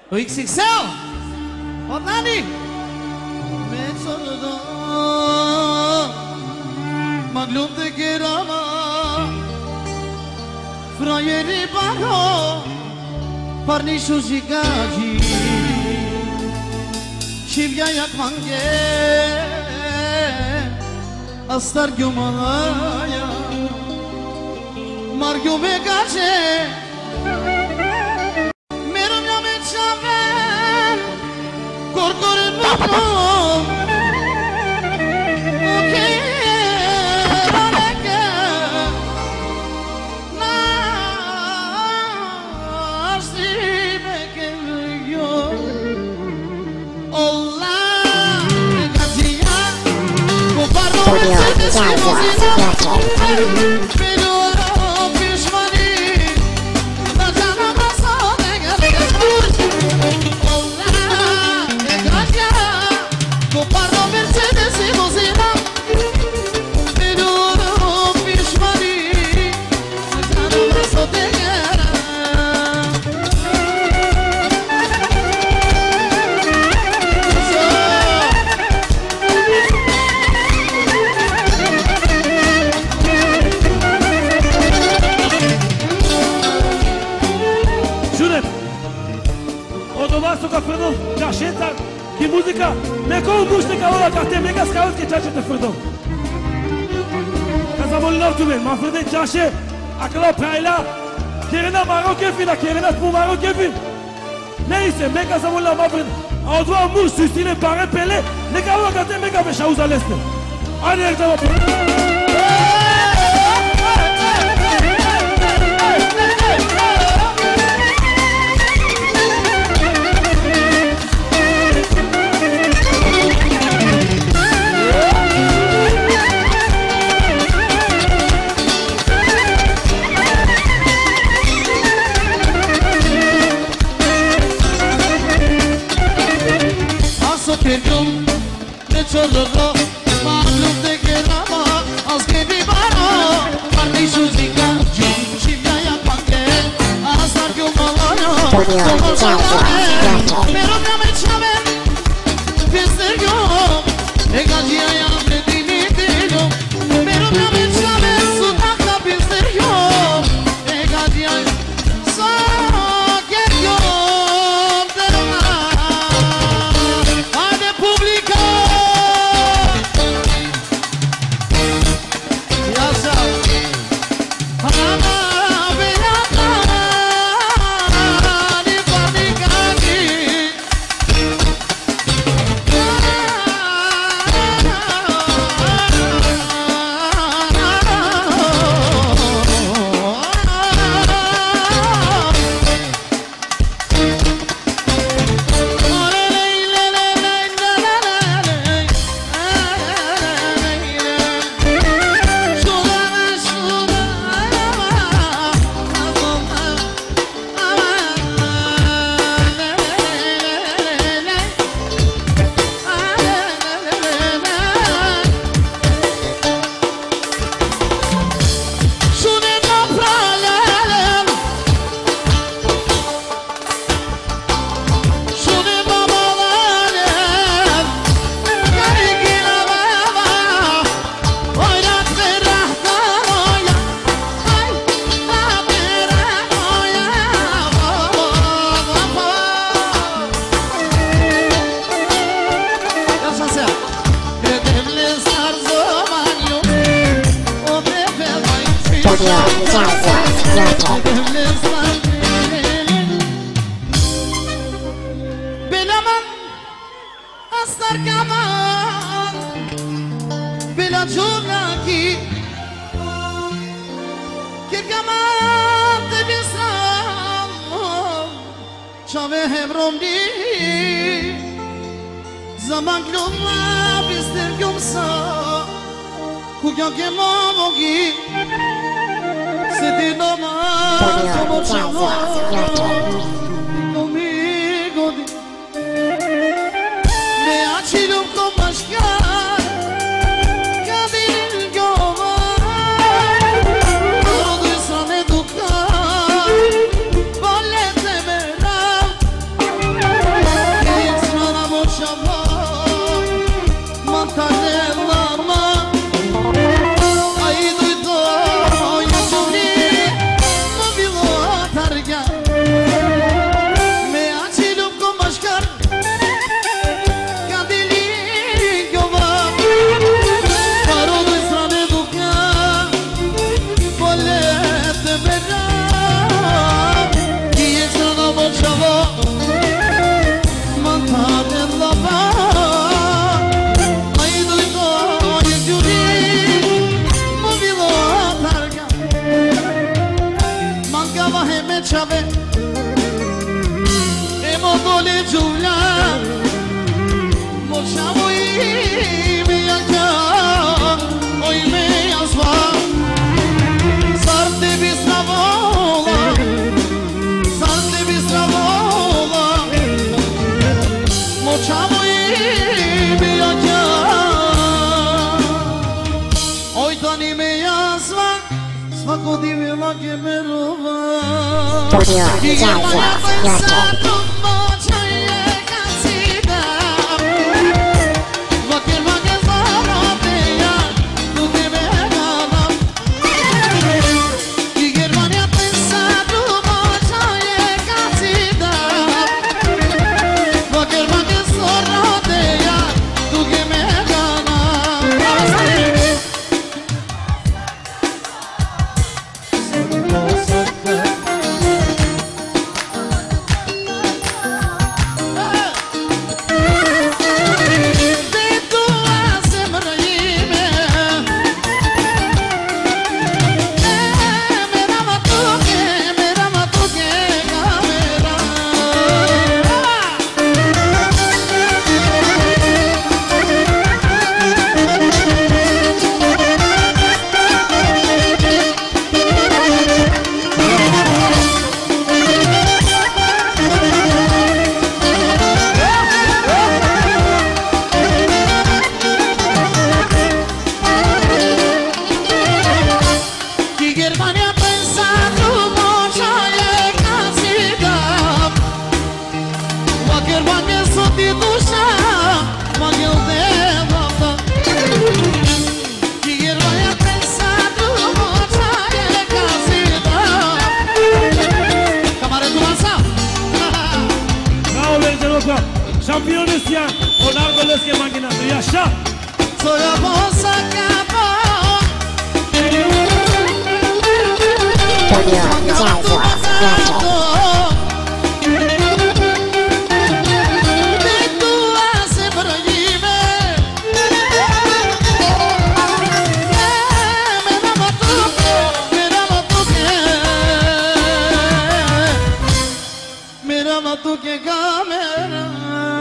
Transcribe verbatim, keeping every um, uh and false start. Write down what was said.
O X X L Odlani Me çorda Maglum te gerama Fraieri baro Parnishu zikaji Shivya yak mange Astar gyumalaya Margyu begaje Meram yame chaven Korkore babo Okay Raneke Nasti bekevyo Allah Gajiya Koparno Mercedes Limousine Que música, me com música ora que tem mega scaut que chacha te furdou. Casamos lá tu bem, mas furdei chacha, aquela praia, querendo Maroc que fina, querendo pour Maroc que fin. Nem se mega casamos lá mas on doit mousse style par pelé, les gars que tem mega be chauza leste. Allez, ça va. Çoluro, maglum de gerama, az gibi baro, kardeşu zikacı, şivya yapanke, azar yumalaya, somos alane, meron ya meçame, bizler yok, egaciya ya bredini dilum, meron ya meçame, sudakla bizler yok, egaciya sakin yok, derma, hadi publika. Bilemem astar kaman bila juraki kirkaman te bisam chave hebrom di zaman glumma bister gumsa kugya ke mogi c'était normal como chavo comigo me achilo con mascar cadil goma todo eso me toca volete verá Mole Giulia Moșamu imea ca o imea sva Sarte bistravola Sarte bistravola Moșamu imea ca Oi tan imea sva Sva kodivila ke merova Tokyo Jazz Rock Campionesia, onargoles que maquinando, y allá. Soy a vos a cabo. Tokyo Jazz Rock Mira tu que camera